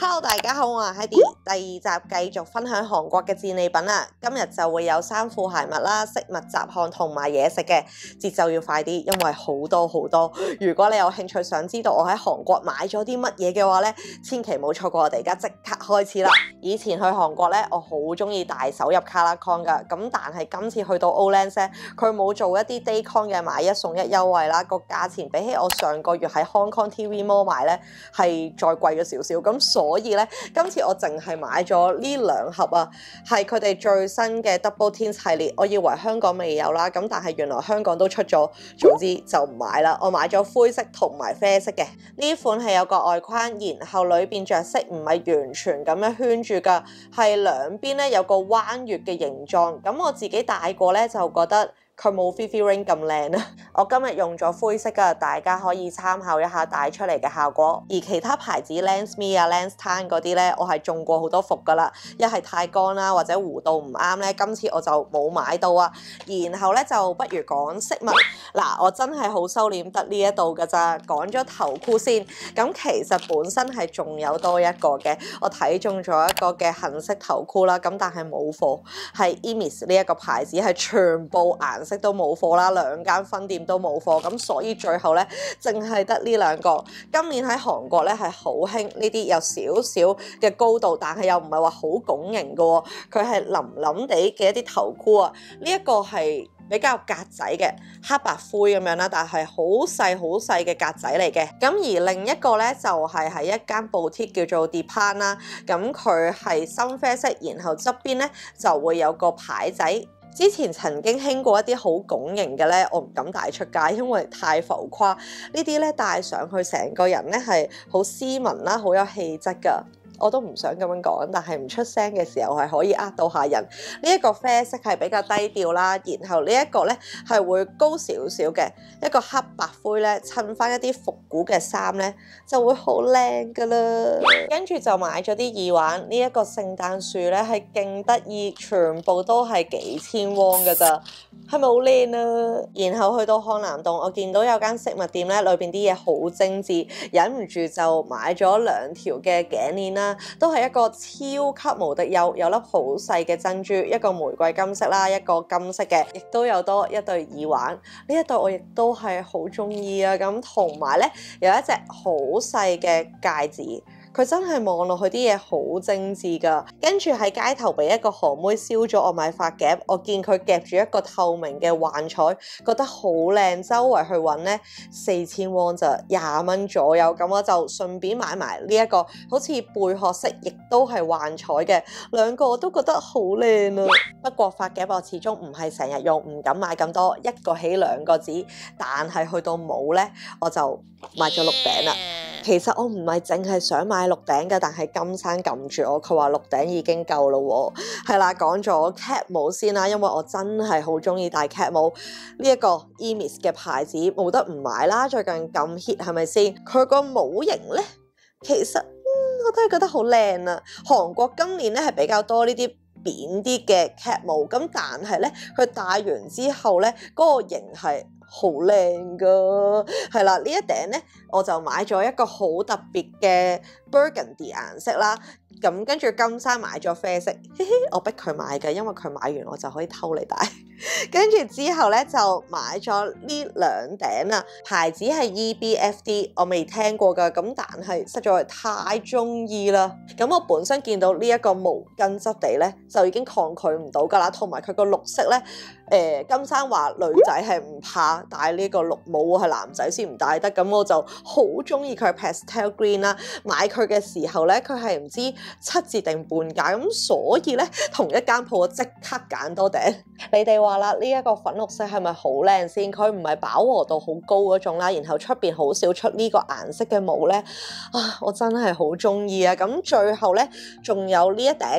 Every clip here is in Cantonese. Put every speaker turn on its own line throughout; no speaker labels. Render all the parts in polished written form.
Hello， 大家好，我係 Heidi， 第二集繼續分享韓國嘅戰利品啦。今日就會有衫褲鞋襪啦、飾物雜項同埋嘢食嘅，節奏要快啲，因為好多好多。如果你有興趣想知道我喺韓國買咗啲乜嘢嘅話咧，千祈唔好錯過我哋而家即刻開始啦。以前去韓國咧，我好中意大手入卡拉 con 噶，咁但係今次去到 Olands 咧，佢冇做一啲 day con 嘅買一送一優惠啦，個價錢比起我上個月喺 Hong Kong TV Mall 買咧係再貴咗少少，咁所以咧今次我淨係買咗呢兩盒啊，係佢哋最新嘅 Double Teens 系列，我以為香港未有啦，咁但係原來香港都出咗，總之就唔買啦。我買咗灰色同埋啡色嘅，呢款係有個外框，然後裏邊着色唔係完全咁樣圈住噶，係兩邊咧有個彎月嘅形狀，咁我自己戴過咧就覺得佢冇 Fifi Ring 咁靚啊！我今日用咗灰色噶，大家可以參考一下戴出嚟嘅效果。而其他牌子 Lansme 啊、Lanstan 嗰啲咧，我係中過好多伏噶啦，一係太乾啦，或者弧度唔啱咧，今次我就冇買到啊。然後咧就不如講飾物嗱，我真係好收斂得呢一度噶咋，講咗頭箍先。咁其實本身係仲有多一個嘅，我睇中咗一個嘅杏色頭箍啦，咁但係冇貨，係 Emis 呢一個牌子係全部顏色都冇貨啦，兩間分店都冇貨，咁所以最後咧淨係得呢兩個。今年喺韓國咧係好興呢啲有少少嘅高度，但係又唔係話好拱形嘅喎，佢係腍腍地嘅一啲頭箍啊。呢一個係比較格仔嘅黑白灰咁樣啦，但係好細嘅格仔嚟嘅。咁而另一個咧就係喺一間 boutique 叫做 Depan 啦，咁佢係深啡色，然後側邊咧就會有個牌仔。之前曾經興過一啲好拱形嘅咧，我唔敢帶出街，因為太浮誇。呢啲咧帶上去成個人咧係好斯文啦，好有氣質㗎。我都唔想咁樣講，但係唔出聲嘅時候係可以呃到下人。呢一個啡色係比較低調啦，然後呢一個咧係會高少少嘅一個黑白灰咧，襯翻一啲復古嘅衫咧就會好靚噶啦。跟住就買咗啲耳環，呢一個聖誕樹咧係勁得意，全部都係幾千汪噶咋，係咪好靚啊？然後去到漢南洞，我見到有間飾物店咧，裏邊啲嘢好精緻，忍唔住就買咗兩條嘅頸鏈啦。都係一個超級無敵有粒好細嘅珍珠，一個玫瑰金色啦，一個金色嘅，亦都有多一對耳環。呢一對我亦都係好中意啊！咁同埋咧有一隻好細嘅戒指。佢真係望落去啲嘢好精緻㗎，跟住喺街頭俾一個韓妹燒咗我買髮夾，我見佢夾住一個透明嘅幻彩，覺得好靚，周圍去揾呢4000汪咋，20蚊左右，咁我就順便買埋呢一個好似貝殼色，亦都係幻彩嘅，兩個我都覺得好靚啊！不過髮夾我始終唔係成日用，唔敢買咁多，一個起兩個止，但係去到冇呢，我就買咗鹿頂啦。其實我唔係淨係想買鹿頂嘅，但係金山撳住我，佢話鹿頂已經夠啦喎。係啦，講咗 cap 帽先啦，因為我真係好中意戴 cap 帽。呢一個 Emis 嘅牌子冇得唔買啦，最近咁 hit 係咪先？佢個帽型咧，其實我都係覺得好靚啊。韓國今年咧係比較多呢啲扁啲嘅 cap 帽，咁但係咧佢戴完之後咧嗰個型係好靚噶，係啦，呢一頂咧我就買咗一個好特別嘅 burgundy 顏色啦，咁跟住金山買咗啡色，嘻嘻，我逼佢買嘅，因為佢買完我就可以偷嚟戴。跟住之後咧就買咗呢兩頂啊，牌子係 EBFD， 我未聽過噶，咁但係實在係太中意啦。咁我本身見到呢一個毛巾質地咧，就已經抗拒唔到噶啦，同埋佢個綠色咧，金生話女仔係唔怕戴呢個綠帽，係男仔先唔戴得，咁我就好中意佢 pastel green 啦。買佢嘅時候咧，佢係唔知7折定半價，咁所以咧同一間鋪我即刻揀多頂。你哋話啦，呢一個粉綠色係咪好靚先？佢唔係飽和度好高嗰種啦，然後出邊好少出呢個顏色嘅帽咧，啊，我真係好中意啊！咁最後咧仲有呢一頂。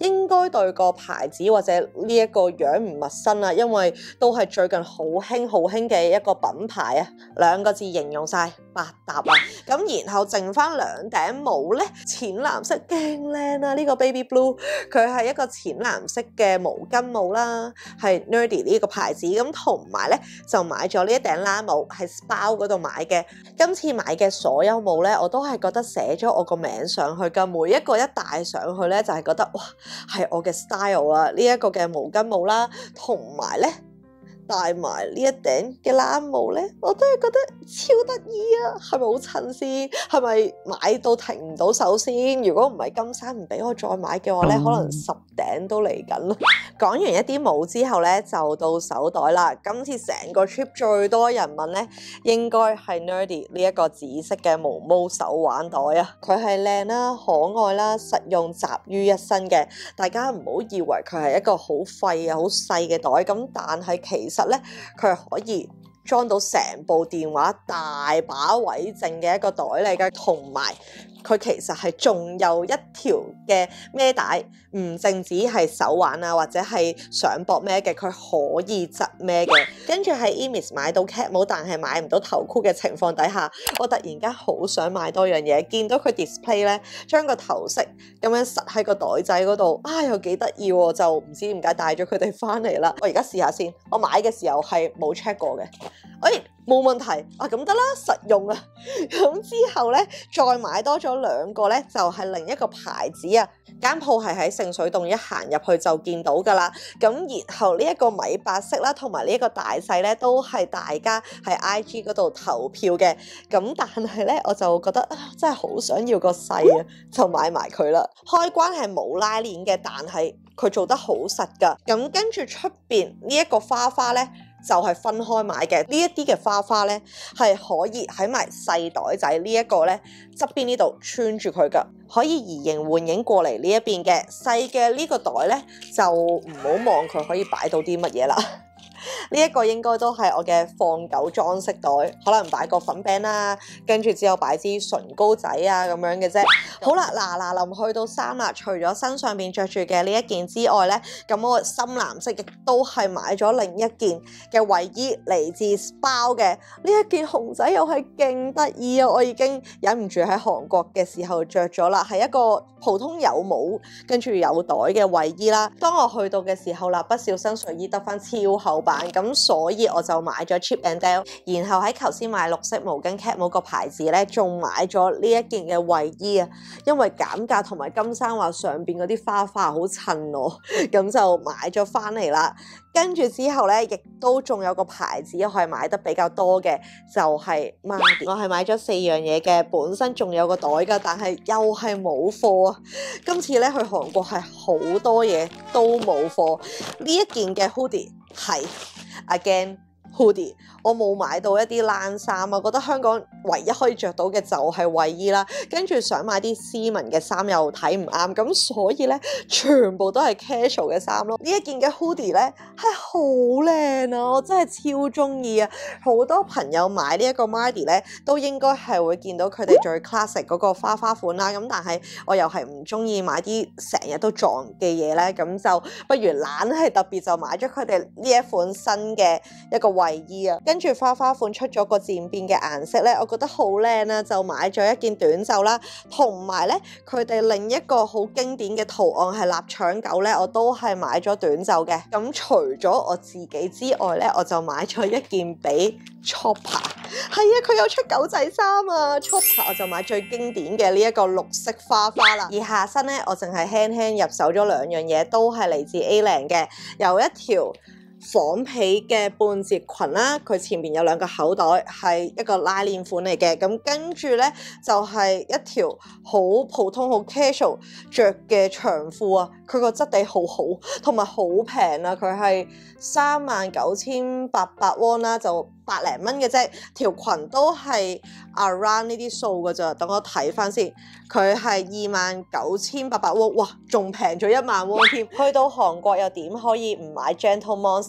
應該對個牌子或者呢一個樣唔陌生啦，因為都係最近好興嘅一個品牌啊，2個字形容晒，百搭啊！咁然後剩翻2頂帽咧，淺藍色勁靚啊！呢個 Baby Blue 佢係一個淺藍色嘅毛巾帽啦，係 Nerdy 呢個牌子，咁同埋咧就買咗呢一頂冷帽喺 Spa 嗰度買嘅。今次買嘅所有帽咧，我都係覺得寫咗我個名上去㗎，每一個一戴上去咧就係覺得哇係我嘅 style 啊！呢一個嘅毛巾帽啦，同埋咧戴埋呢一頂嘅冷帽咧，我都係覺得超得意啊！係咪好襯先？係咪買到停唔到手先？如果唔係金山唔俾我再買嘅話咧，可能10頂都嚟緊啦。講完一啲帽之後咧，就到手袋啦。今次成個 trip 最多人問咧，應該係 Nerdy 呢一個紫色嘅毛毛手環袋啊！佢係靚啦、可愛啦、實用集於一身嘅。大家唔好以為佢係一個好廢啊、好細嘅袋咁，但係其實咧，佢係可以裝到成部電話大把位剩嘅一個袋嚟嘅，同埋佢其實係仲有一條嘅孭帶，唔淨止係手環啊或者係上膊孭嘅，佢可以側孭嘅。跟住喺 Emis 買到 cap 帽，但係買唔到頭箍嘅情況底下，我突然間好想買多樣嘢，見到佢 display 咧，將個頭飾咁樣塞喺個袋仔嗰度，又幾得意喎，就唔知點解帶咗佢哋翻嚟啦。我而家試下先，我買嘅時候係冇 check 過嘅。冇問題啊，咁得啦，實用啊。咁之後咧，再買多咗2個咧，就係另一個牌子啊。間鋪係喺聖水洞，一行入去就見到噶啦。咁然後呢一個米白色啦，同埋呢一個大細咧，都係大家喺 IG 嗰度投票嘅。咁但係咧，我就覺得真係好想要個細啊，就買埋佢啦。開關係冇拉鏈嘅，但係佢做得好實噶。咁跟住出邊呢一個花咧，就係分開買嘅。呢一啲嘅花咧，係可以喺埋細袋仔呢一個咧側邊呢度穿住佢噶，可以移形換影過嚟呢一邊嘅。細嘅呢個袋咧，就唔好望佢可以擺到啲乜嘢啦。呢一個應該都係我嘅放狗裝飾袋，可能擺個粉餅啦，跟住之後擺支唇膏仔啊咁樣嘅啫。好啦，嗱臨去到衫啦，除咗身上邊着住嘅呢一件之外咧，咁我深藍色亦都係買咗另一件嘅衛衣，嚟自 Spa 嘅。呢一件熊仔又係勁得意啊！我已經忍唔住喺韓國嘅時候着咗啦，係一個普通有帽跟住有袋嘅衛衣啦。當我去到嘅時候啦，不小心睡衣得翻超厚版，咁所以我就買咗 Chip and Dale， 然後喺頭先買綠色毛巾 cap 帽個牌子咧，仲買咗呢一件嘅衛衣啊，因為減價同埋金生話上邊嗰啲花好襯我，咁就買咗翻嚟啦。跟住之後咧，亦都仲有個牌子我係買得比較多嘅，就係 Mardi。我係買咗4樣嘢嘅，本身仲有個袋㗎，但係又係冇貨啊！今次咧去韓國係好多嘢都冇貨。呢一件嘅 hoodie 係 again hoodie， 我冇買到一啲冷衫啊，覺得香港唯一可以着到嘅就係衛衣啦，跟住想買啲斯文嘅衫又睇唔啱，咁所以咧全部都係 casual 嘅衫咯。呢一件嘅 hoodie 咧係好靚啊，我真係超中意啊！好多朋友買呢一個 Mardi 咧，都應該係會見到佢哋最 classic 嗰個花款啦，咁但係我又係唔中意買啲成日都撞嘅嘢咧，咁就不如懶係特別就買咗佢哋呢一款新嘅一個衛衣啊，跟住花款出咗個漸變嘅顏色咧，我覺得好靚啊，就買咗一件短袖啦，同埋咧佢哋另一個好經典嘅圖案係臘腸狗咧，我都係買咗短袖嘅。咁除咗我自己之外咧，我就買咗一件俾 Chopper， 係啊，佢有出狗仔衫啊 Chopper， 我就買最經典嘅呢一個綠色花啦。而下身咧，我淨係輕入手咗2樣嘢，都係嚟自 A-Land 嘅，有一條仿皮嘅半截裙啦，佢前面有2個口袋，係一個拉鏈款嚟嘅。咁跟住咧就係一條好普通好 casual 着嘅長褲啊，佢個質地好好，同埋好平啊，佢係39,800 won 啦，就100零蚊嘅啫。條裙都係 around 呢啲數㗎咋，等我睇翻先，佢係29,800 won，哇，仲平咗1萬 won 添。去到韓國又點可以唔買 Gentle Monster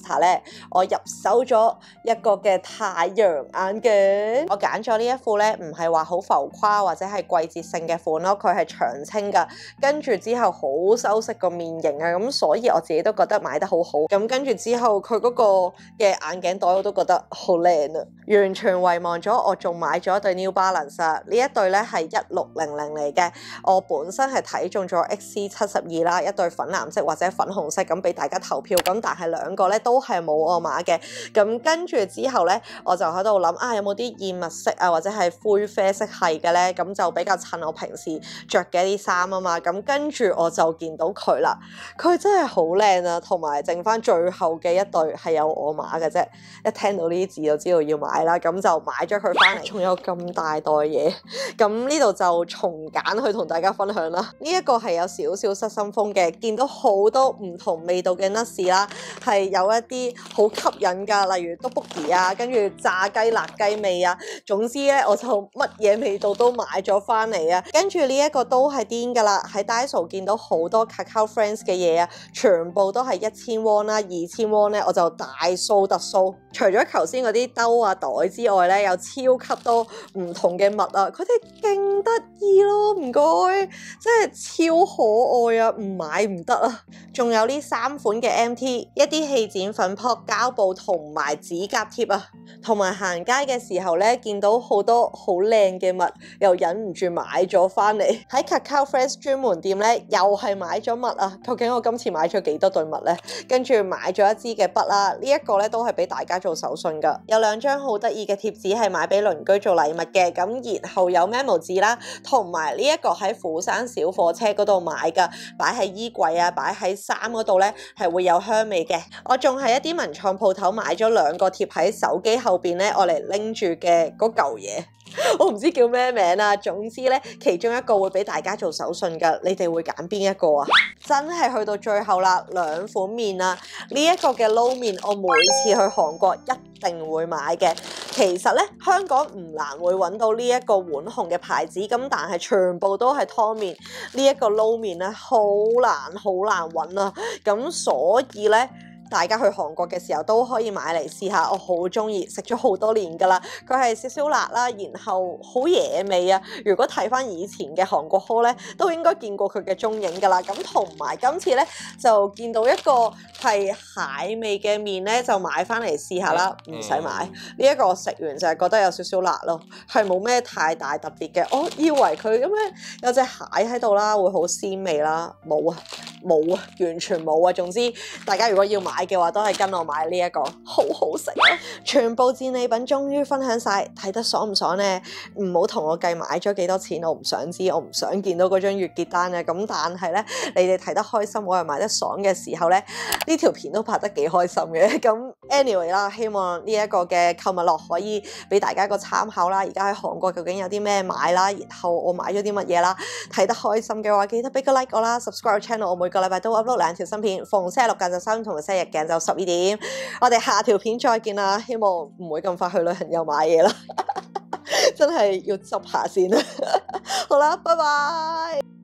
Costa 咧，我入手咗一個嘅太陽眼鏡。我揀咗呢一副咧，唔係話好浮誇或者係季節性嘅款咯，佢係長青噶，跟住之後好修飾個面型啊，咁所以我自己都覺得買得好好。咁跟住之後佢嗰個嘅眼鏡袋我都覺得好靚啊，完全遺忘咗我仲買咗一對 New Balance 啊，呢一對咧係1600嚟嘅，我本身係睇中咗 XC72啦，一對粉藍色或者粉紅色咁俾大家投票，咁但係兩個咧都係冇我碼嘅。咁跟住之後咧，我就喺度諗啊，有冇啲燕麥色啊或者係灰啡色係嘅咧，咁就比較襯我平時着嘅一啲衫啊嘛。咁跟住我就見到佢啦，佢真係好靚啊，同埋剩翻最後嘅一對係有我碼嘅啫。一聽到呢啲字就知道要買啦，咁就買咗佢翻嚟，仲有咁大袋嘢，咁呢度就從簡去同大家分享啦。呢一個係有少少失心瘋嘅，見到好多唔同味道嘅 nuts 啦，係有一啲好吸引噶，例如 tteokbokki 啊，跟住炸雞、辣雞味啊，總之咧我就乜嘢味道都買咗翻嚟啊。跟住呢一個都係癲噶啦，喺 Daiso 見到好多 Kakao Friends 嘅嘢啊，全部都係1000 won 啦、2000 won 咧，我就大掃特掃。除咗頭先嗰啲兜啊袋之外咧，有超級多唔同嘅襪啊，佢哋勁得意咯，唔該，真係超可愛啊，唔買唔得啊！仲有呢3款嘅 MT， 一啲氣墊粉撲、膠布同埋指甲貼啊，同埋行街嘅時候咧，見到好多好靚嘅襪，又忍唔住買咗翻嚟。喺 Kakao Friends 專門店咧，又係買咗襪啊！究竟我今次買咗幾多對襪咧？跟住買咗一支嘅筆啦，呢一個咧都係俾大家做手信噶。有2張好得意嘅貼紙係買俾鄰居做禮物嘅，咁然後有 memo 紙啦，同埋呢一個喺釜山小火車嗰度買噶，擺喺衣櫃啊，擺喺衫嗰度咧係會有香味嘅。我仲係一啲文創鋪頭買咗2個貼喺手機後邊咧，我嚟拎住嘅嗰嚿嘢。我唔知叫咩名啊，總之咧其中一個會俾大家做手信噶，你哋會揀邊一個啊？真係去到最後啦，2款麵啊，呢一個嘅撈麵我每次去韓國一定會買嘅。其實咧香港唔難會揾到呢一個碗紅嘅牌子，咁但係全部都係湯麵，呢一個撈麵咧好難揾啊，咁所以咧大家去韓國嘅時候都可以買嚟試下，我好中意，食咗好多年噶啦。佢係少少辣啦，然後好野味啊。如果睇翻以前嘅韓國 haul 咧，都應該見過佢嘅蹤影噶啦。咁同埋今次咧就見到一個係蟹味嘅麵咧，就買翻嚟試下啦，唔使買。呢一個我食完就係覺得有少少辣咯，係冇咩太大特別嘅。我以為佢咁樣有隻蟹喺度啦，會好鮮味啦，冇啊，完全冇啊。總之大家如果要買嘅話，都係跟我買呢一個，好好食啊！全部戰利品終於分享晒，睇得爽唔爽呢？唔好同我計買咗幾多錢，我唔想知，我唔想見到嗰張月結單啊！咁但係咧，你哋睇得開心，我又買得爽嘅時候咧，呢條片都拍得幾開心嘅。咁 anyway 啦，希望呢一個嘅購物樂可以俾大家一個參考啦。而家喺韓國究竟有啲咩買啦，然後我買咗啲乜嘢啦？睇得開心嘅話，記得俾個 like 我啦 ，subscribe channel， 我每個禮拜都 upload 2條新片，逢星期六晏晝3點同埋星期日晏晝12點。我哋下條片再見啦，希望唔會咁快去旅行又買嘢啦，真係要執下先啦。好啦，拜拜。